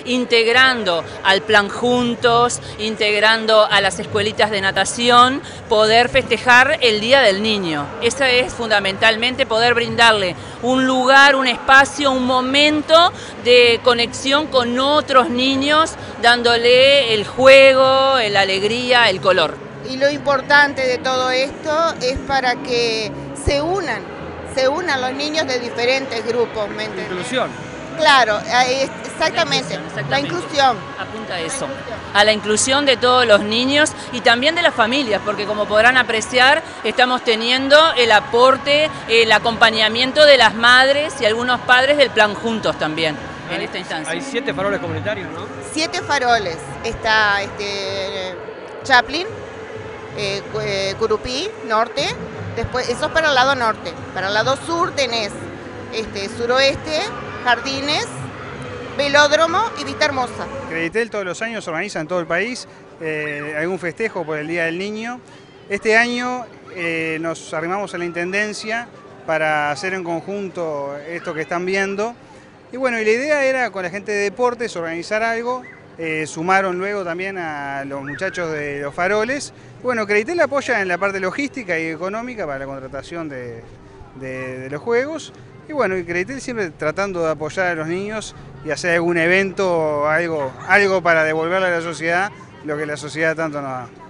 integrando al plan Juntos, integrando a las escuelitas de natación, poder festejar el Día del Niño. Eso es fundamentalmente poder brindarle un lugar, un espacio, un momento de conexión con otros niños, dándole el juego, la alegría, el color. Y lo importante de todo esto es para que se unan los niños de diferentes grupos. ¿Me entiendes? Inclusión. Claro, exactamente. La inclusión. Apunta a eso, a la inclusión de todos los niños y también de las familias, porque como podrán apreciar, estamos teniendo el aporte, el acompañamiento de las madres y algunos padres del plan Juntos también en esta instancia. Hay 7 faroles comunitarios, ¿no? 7 faroles. Está Chaplin, Curupí, norte. Después, eso es para el lado norte. Para el lado sur tenés suroeste, Jardines, Velódromo y Vista Hermosa. Creditel todos los años organiza en todo el país algún festejo por el Día del Niño. Este año nos arrimamos a la Intendencia para hacer en conjunto esto que están viendo. Y bueno, y la idea era con la gente de deportes organizar algo. Sumaron luego también a los muchachos de los faroles. Bueno, Creditel apoya en la parte logística y económica para la contratación de los juegos. Y bueno, y Creditel siempre tratando de apoyar a los niños y hacer algún evento, algo para devolverle a la sociedad lo que la sociedad tanto nos da.